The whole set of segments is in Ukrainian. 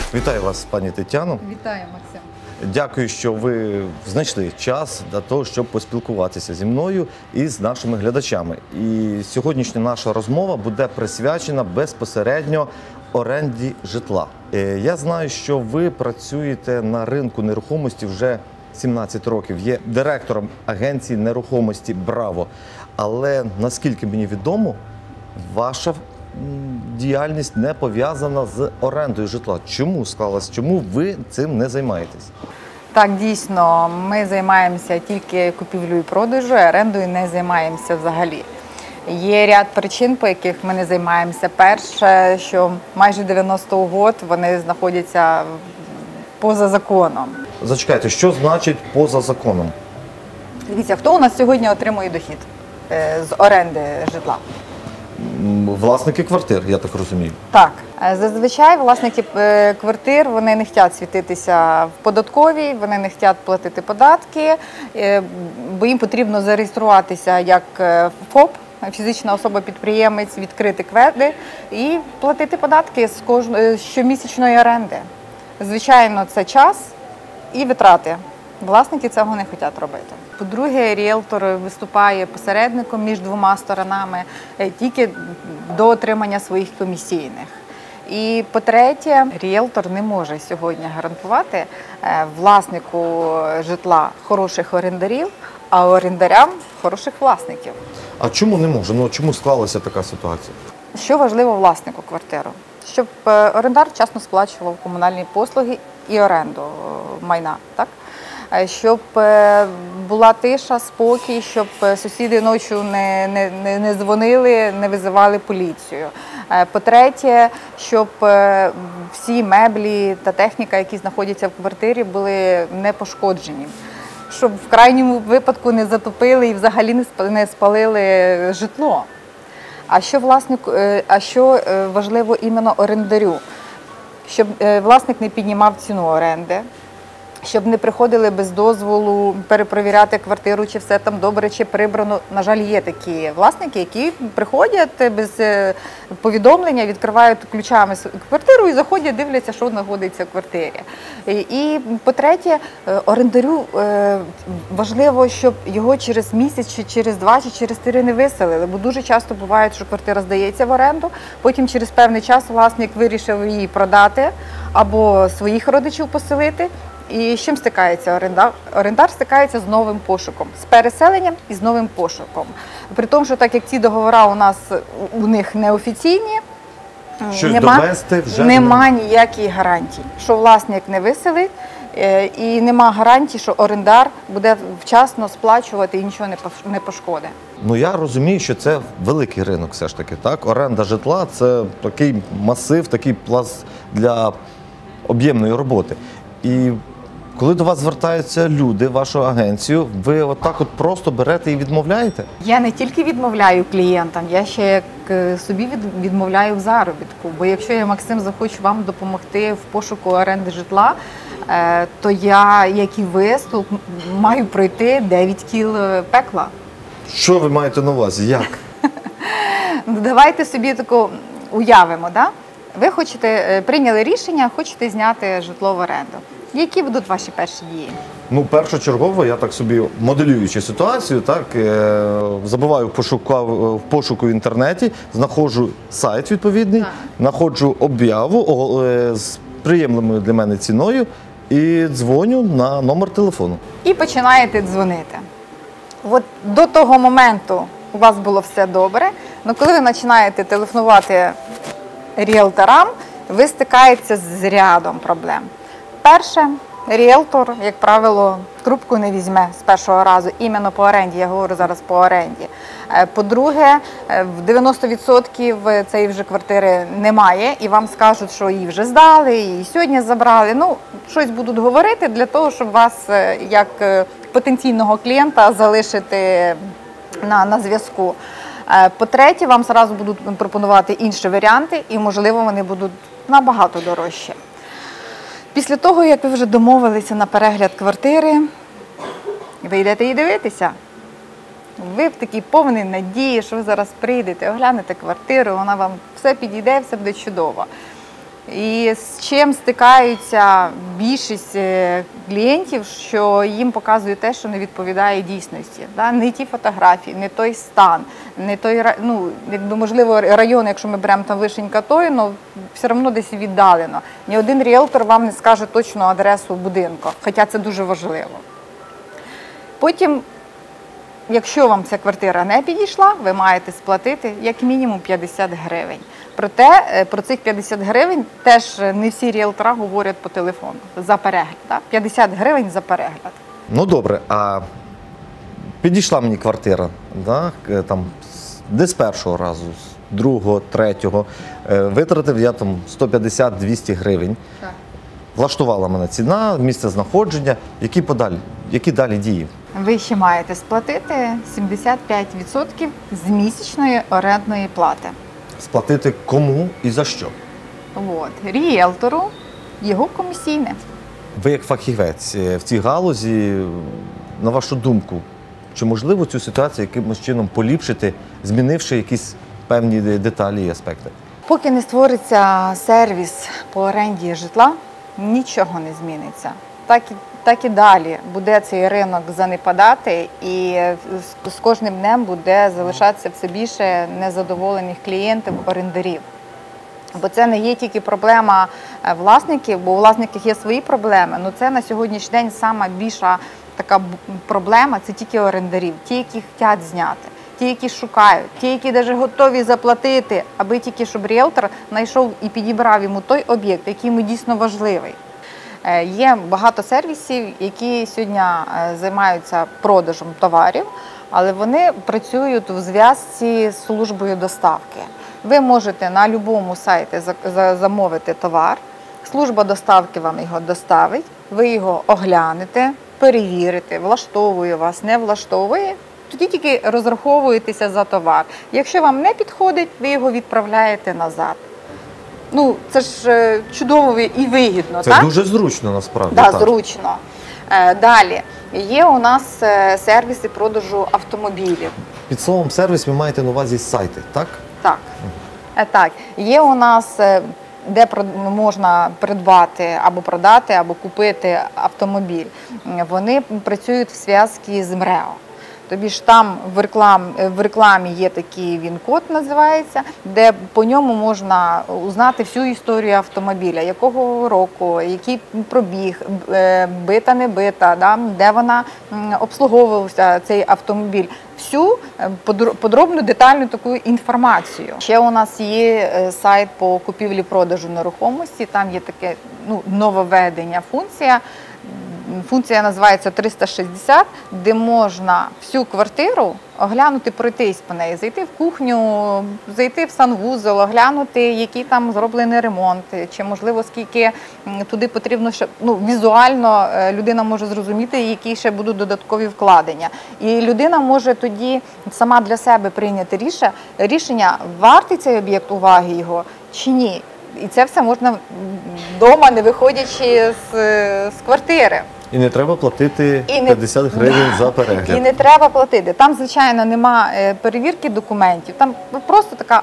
Вітаю вас, пані Тетяно. Вітаю, Максим. Дякую, що ви знайшли час для того, щоб поспілкуватися зі мною і з нашими глядачами. І сьогоднішня наша розмова буде присвячена безпосередньо оренді житла. Я знаю, що ви працюєте на ринку нерухомості вже 17 років, є директором агенції нерухомості «Браво». Але, наскільки мені відомо, ваша діяльність не пов'язана з орендою житла. Чому склалось? Чому ви цим не займаєтесь? Так, дійсно, ми займаємося тільки купівлею і продажу, а орендою не займаємося взагалі. Є ряд причин, по яких ми не займаємося. Перше, що майже 90-го год вони знаходяться поза законом. Зачекайте, що значить поза законом? Дивіться, хто у нас сьогодні отримує дохід з оренди житла? Власники квартир, я так розумію. Так. Зазвичай власники квартир, вони не хочуть світитися в податковій, вони не хочуть платити податки, бо їм потрібно зареєструватися як ФОП, фізична особа-підприємець, відкрити КВЕДи і платити податки з щомісячної оренди. Звичайно, це час і витрати. Власники цього не хочуть робити. По-друге, ріелтор виступає посередником між двома сторонами тільки до отримання своїх комісійних. І по-третє, ріелтор не може сьогодні гарантувати власнику житла хороших орендарів, а орендарям хороших власників. А чому не може? Ну, чому склалася така ситуація? Що важливо власнику квартиру? Щоб орендар вчасно сплачував комунальні послуги і оренду майна, так? Щоб була тиша, спокій, щоб сусіди ночі не дзвонили, не визивали поліцію. По-третє, щоб всі меблі та техніка, які знаходяться в квартирі, були не пошкоджені. Щоб в крайньому випадку не затопили і взагалі не спалили житло. А що важливо іменно орендарю? Щоб власник не піднімав ціну оренди, щоб не приходили без дозволу перепровіряти квартиру, чи все там добре, чи прибрано. На жаль, є такі власники, які приходять без повідомлення, відкривають ключами квартиру і заходять, дивляться, що знаходиться в квартирі. І по-третє, орендарю важливо, щоб його через місяць, чи через 2, чи через 3 не виселили, бо дуже часто буває, що квартира здається в оренду, потім через певний час власник вирішив її продати або своїх родичів поселити. І з чим стикається орендар? Орендар стикається з новим пошуком, з переселенням і з новим пошуком. При тому, що так як ці договори у них неофіційні, нема ніяких гарантій, що власник не виселить, і нема гарантій, що орендар буде вчасно сплачувати і нічого не пошкодить. Ну, я розумію, що це великий ринок все ж таки, так? Оренда житла – це такий масив, такий пласт для об'ємної роботи. І коли до вас звертаються люди в вашу агенцію, ви отак от просто берете і відмовляєте? Я не тільки відмовляю клієнтам, я ще як собі відмовляю в заробітку. Бо якщо я, Максим, захочу вам допомогти в пошуку оренди житла, то я, як і ви, маю пройти 9 кіл пекла. Що ви маєте на увазі? Як? Давайте собі таку уявимо, да? Ви прийняли рішення, хочете зняти житло в оренду. Які будуть ваші перші дії? Ну, першочергово, я так собі, моделюючи ситуацію, так, забиваю в пошуку в інтернеті, знаходжу сайт відповідний, знаходжу об'яву з приємною для мене ціною і дзвоню на номер телефону. І починаєте дзвонити. От до того моменту у вас було все добре, але коли ви починаєте телефонувати ріелторам, ви стикаєтеся з рядом проблем. Перше, ріелтор, як правило, трубку не візьме з першого разу, іменно по оренді, я говорю зараз по оренді. По-друге, в 90% цієї вже квартири немає, і вам скажуть, що її вже здали, і сьогодні забрали. Ну, щось будуть говорити для того, щоб вас, як потенційного клієнта, залишити на зв'язку. По-третє, вам одразу будуть пропонувати інші варіанти, і, можливо, вони будуть набагато дорожчі. Після того, як ви вже домовилися на перегляд квартири, ви йдете її дивитися. Ви в такій повній надії, що ви зараз прийдете, оглянете квартиру, вона вам все підійде, все буде чудово. І з чим стикаються більшість клієнтів, що їм показують те, що не відповідає дійсності. Да? Не ті фотографії, не той стан, не той, ну, якби, можливо, район, якщо ми беремо там Вишенька той, але все одно десь віддалено. Ні один ріелтор вам не скаже точну адресу будинку, хоча це дуже важливо. Потім, якщо вам ця квартира не підійшла, ви маєте сплатити як мінімум 50 гривень. Проте про цих 50 гривень теж не всі ріелтора говорять по телефону за перегляд. Так? 50 гривень за перегляд. Ну добре, а підійшла мені квартира, да? Там, де з першого разу, з другого, третього, витратив я там 150-200 гривень. Так. Влаштувала мене ціна, місце знаходження. Які далі дії? Ви ще маєте сплатити 75% з місячної орендної плати. Сплатити кому і за що? От. Ріелтору, його комісійне. Ви як фахівець в цій галузі, на вашу думку, чи можливо цю ситуацію якимось чином поліпшити, змінивши якісь певні деталі і аспекти? Поки не створиться сервіс по оренді житла, нічого не зміниться. Так і далі буде цей ринок занепадати, і з кожним днем буде залишатися все більше незадоволених клієнтів, орендарів. Бо це не є тільки проблема власників, бо у власників є свої проблеми, але це на сьогоднішній день сама більша така проблема – це тільки орендарів, ті, які хочуть зняти, ті, які шукають, ті, які навіть готові заплатити, аби тільки щоб ріелтор знайшов і підібрав йому той об'єкт, який йому дійсно важливий. Є багато сервісів, які сьогодні займаються продажем товарів, але вони працюють у зв'язці з службою доставки. Ви можете на будь-якому сайті замовити товар, служба доставки вам його доставить, ви його оглянете, перевірите, влаштовує вас, не влаштовує, тоді тільки розраховуєтеся за товар. Якщо вам не підходить, ви його відправляєте назад. Ну, це ж чудово і вигідно, це так? Це дуже зручно, насправді. Так, зручно. Далі, є у нас сервіси продажу автомобілів. Під словом сервіс ви маєте на увазі сайти, так? Так. Так. Є у нас, де можна придбати або продати, або купити автомобіль. Вони працюють в зв'язку з МРЕО. Тобі ж там в рекламі є такий він-код, називається, де по ньому можна узнати всю історію автомобіля, якого року, який пробіг, бита, не бита, да, де вона обслуговувався, цей автомобіль. Всю подробну, детальну таку інформацію. Ще у нас є сайт по купівлі-продажу нерухомості, там є таке нововведення функція. Функція називається 360, де можна всю квартиру оглянути, пройтись по неї, зайти в кухню, зайти в санвузол, оглянути, який там зроблений ремонт, чи, можливо, скільки туди потрібно, ще, візуально людина може зрозуміти, які ще будуть додаткові вкладення. І людина може тоді сама для себе прийняти рішення, вартий цей об'єкт уваги його чи ні. І це все можна вдома, не виходячи з квартири. І не треба платити 50 гривень за перегляд. І не треба платити. Там, звичайно, нема перевірки документів, там просто така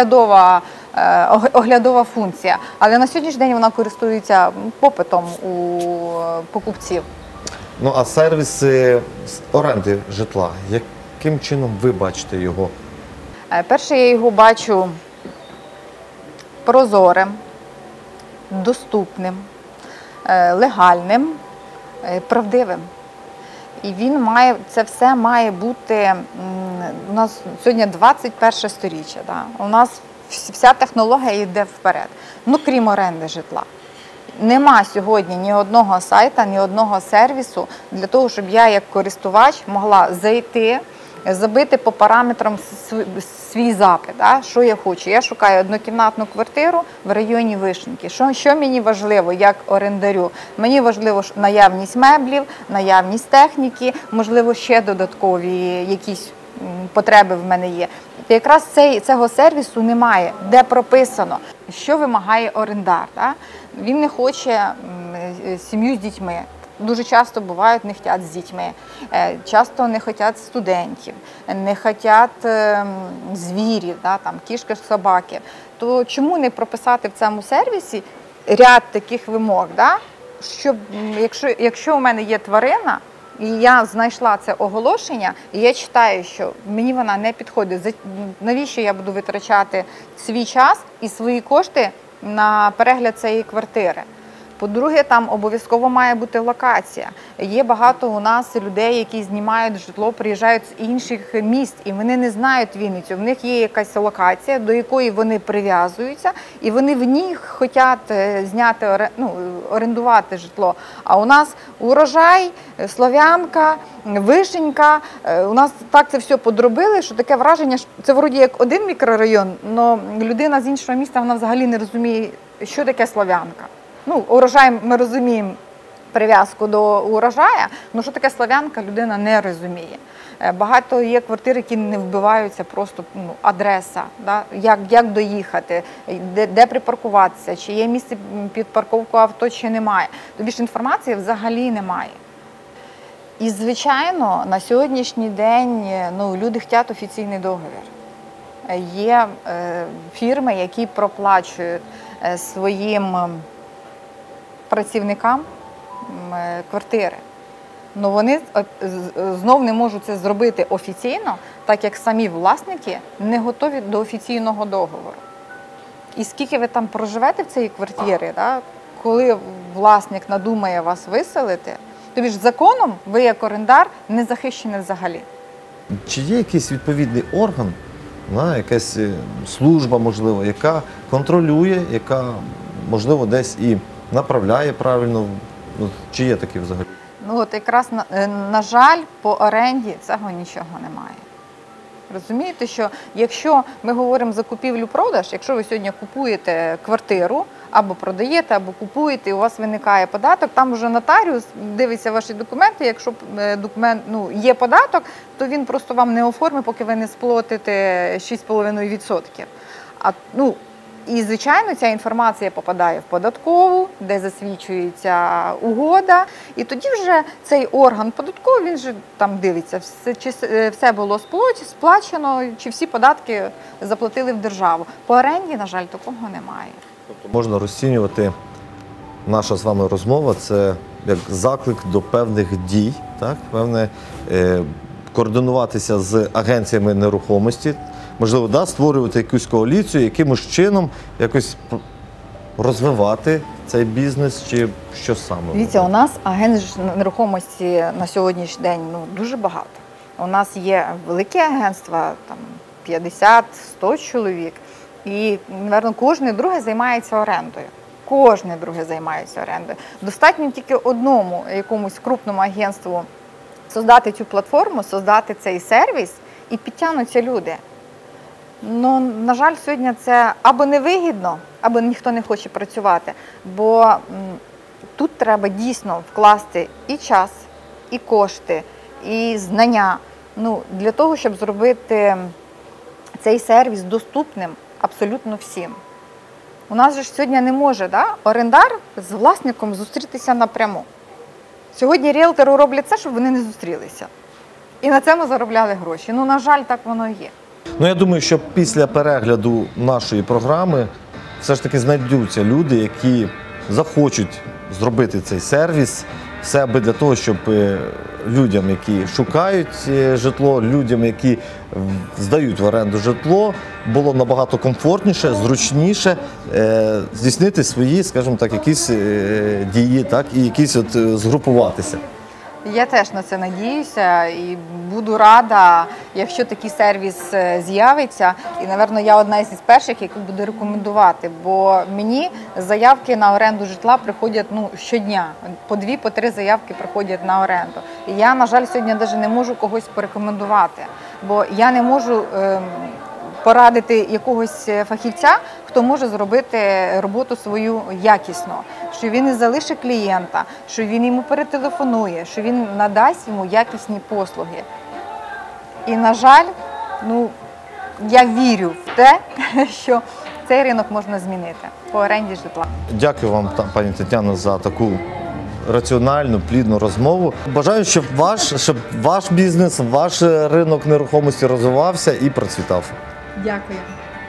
оглядова функція. Але на сьогоднішній день вона користується попитом у покупців. Ну, а сервіс оренди житла, яким чином ви бачите його? Перше, я його бачу прозорим, доступним, легальним, правдивим. І це все має бути, у нас сьогодні 21 сторіччя, да? У нас вся технологія йде вперед, крім оренди житла. Нема сьогодні ні одного сайту, ні одного сервісу для того, щоб я як користувач могла зайти, забити по параметрам свій запит, що я хочу. Я шукаю однокімнатну квартиру в районі Вишеньки. Що мені важливо як орендарю? Мені важливо наявність меблів, наявність техніки, можливо, ще додаткові якісь потреби в мене є. І якраз цього сервісу немає, де прописано, що вимагає орендар. Він не хоче сім'ю з дітьми. Дуже часто бувають, не хочуть з дітьми, часто не хочуть студентів, не хочуть звірів, там, кішки, собаки. То чому не прописати в цьому сервісі ряд таких вимог, да? Щоб, якщо у мене є тварина, і я знайшла це оголошення, і я читаю, що мені вона не підходить, навіщо я буду витрачати свій час і свої кошти на перегляд цієї квартири? По-друге, там обов'язково має бути локація. Є багато у нас людей, які знімають житло, приїжджають з інших міст, і вони не знають Вінницю. В них є якась локація, до якої вони прив'язуються, і вони в ній хочуть зняти, орендувати житло. А у нас Урожай, Слов'янка, Вишенька. У нас так це все подробили, що таке враження, що це вроді як один мікрорайон, але людина з іншого міста, вона взагалі не розуміє, що таке Слов'янка. Урожай, ми розуміємо прив'язку до урожая, але що таке Слов'янка, людина не розуміє. Багато є квартир, які не вбиваються, просто адреса, да? Як доїхати, де припаркуватися, чи є місце під парковку авто, чи немає. Тобі ж інформації взагалі немає. І, звичайно, на сьогоднішній день люди хочуть офіційний договір. Є фірми, які проплачують своїм працівникам квартири. Але вони знов не можуть це зробити офіційно, так як самі власники не готові до офіційного договору. І скільки ви там проживете в цій квартирі, да, коли власник надумає вас виселити, тобі ж законом ви як орендар не захищені взагалі. Чи є якийсь відповідний орган, якась служба, можливо, яка контролює, яка, можливо, десь і направляє правильно? Чи є такі взагалі? Якраз, на жаль, по оренді цього нічого немає. Розумієте, що якщо ми говоримо за купівлю-продаж, якщо ви сьогодні купуєте квартиру, або продаєте, або купуєте, і у вас виникає податок, там вже нотаріус дивиться ваші документи, якщо є податок, то він просто вам не оформить, поки ви не сплатите 6,5%. І, звичайно, ця інформація попадає в податкову, де засвідчується угода, і тоді вже цей орган податковий, він же там дивиться, чи все було сплачено, чи всі податки заплатили в державу. По оренді, на жаль, такого немає. Тобто можна розцінювати наша з вами розмова, це як заклик до певних дій, так? Певне координуватися з агенціями нерухомості, можливо, створювати якусь коаліцію, якимось чином якось розвивати цей бізнес, чи що саме? Дивіться, у нас агентств нерухомості на сьогоднішній день дуже багато. У нас є великі агентства, там 50-100 чоловік, і, мабуть, кожне друге займається орендою. Кожне друге займається орендою. Достатньо тільки одному якомусь крупному агентству создати цю платформу, создати цей сервіс, і підтягнуться люди. На жаль, сьогодні це або невигідно, або ніхто не хоче працювати, бо тут треба дійсно вкласти і час, і кошти, і знання, для того, щоб зробити цей сервіс доступним абсолютно всім. У нас же сьогодні не може орендар з власником зустрітися напряму. Сьогодні ріелтори роблять це, щоб вони не зустрілися. І на цьому заробляли гроші. На жаль, так воно і є. Я думаю, що після перегляду нашої програми все ж таки знайдуться люди, які захочуть зробити цей сервіс, все аби для того, щоб людям, які шукають житло, людям, які здають в оренду житло, було набагато комфортніше, зручніше здійснити свої, скажімо так, якісь дії, так, і якісь згрупуватися. Я теж на це надіюся і буду рада, якщо такий сервіс з'явиться. І, мабуть, я одна із перших, яку буду рекомендувати, бо мені заявки на оренду житла приходять щодня. По 2-3 заявки приходять на оренду. І я, на жаль, сьогодні навіть не можу когось порекомендувати, бо я не можу порадити якогось фахівця, хто може зробити роботу свою якісно, що він не залишить клієнта, що він йому перетелефонує, що він надасть йому якісні послуги. І, на жаль, я вірю в те, що цей ринок можна змінити по оренді житла. Дякую вам, пані Тетяно, за таку раціональну, плідну розмову. Бажаю, щоб ваш бізнес, ваш ринок нерухомості розвивався і процвітав. Дякую.